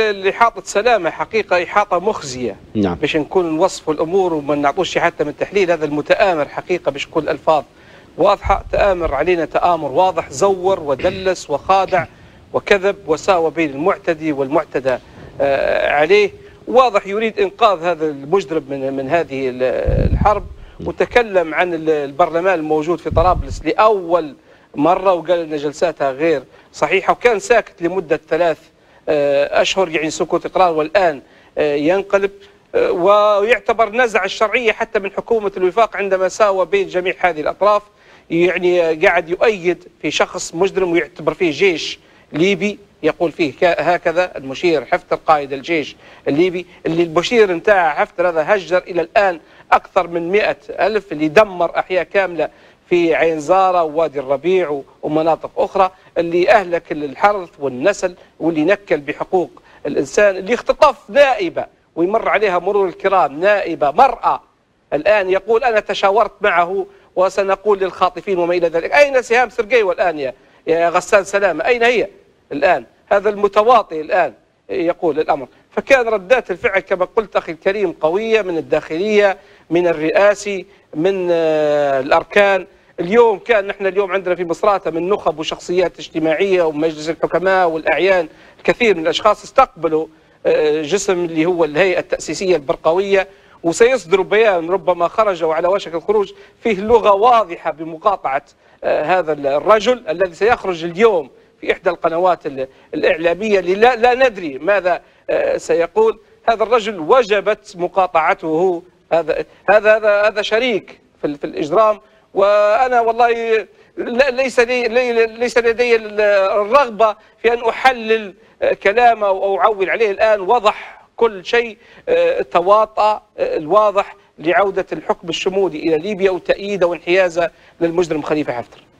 إحاطة سلامة حقيقة إحاطة مخزية. نعم. باش نكون نوصفوا الأمور وما نعطوش حتى من تحليل. هذا المتآمر حقيقة باش كل ألفاظ واضحة، تآمر علينا تآمر واضح، زور ودلس وخادع وكذب وساوى بين المعتدي والمعتدى عليه. واضح يريد إنقاذ هذا المجرم من هذه الحرب. وتكلم عن البرلمان الموجود في طرابلس لأول مرة وقال أن جلساتها غير صحيحة، وكان ساكت لمدة 3 أشهر، يعني سكوت إقرار، والآن ينقلب. ويعتبر نزع الشرعية حتى من حكومة الوفاق عندما ساوى بين جميع هذه الأطراف. يعني قاعد يؤيد في شخص مجرم ويعتبر فيه جيش ليبي، يقول فيه هكذا المشير حفتر قائد الجيش الليبي، اللي المشير نتاع حفتر هذا هجر إلى الآن أكثر من 100,000، اللي دمر أحياء كاملة في عين زارة ووادي الربيع ومناطق أخرى، اللي أهلك الحرث والنسل، واللي نكل بحقوق الإنسان، اللي اختطف نائبة ويمر عليها مرور الكرام، نائبة مرأة الآن يقول أنا تشاورت معه وسنقول للخاطفين وما إلى ذلك. أين سهام سرقيوة الآن يا غسان سلامة؟ أين هي الآن؟ هذا المتواطئ الآن يقول الأمر. فكان ردات الفعل كما قلت أخي الكريم قوية من الداخلية، من الرئاسي، من الأركان. اليوم كان نحن اليوم عندنا في مصراتة من نخب وشخصيات اجتماعية ومجلس الحكماء والأعيان، الكثير من الأشخاص استقبلوا جسم اللي هو الهيئة التأسيسية البرقوية، وسيصدر بيان ربما خرج على وشك الخروج فيه لغة واضحة بمقاطعة هذا الرجل الذي سيخرج اليوم في إحدى القنوات الإعلامية اللي لا ندري ماذا سيقول. هذا الرجل وجبت مقاطعته. هذا شريك في الإجرام. وأنا والله ليس لدي الرغبة في أن أحلل كلامه أو أعول عليه. الآن وضح كل شيء، تواطأ الواضح لعودة الحكم الشمولي إلى ليبيا وتأييده وانحيازه للمجرم خليفة حفتر.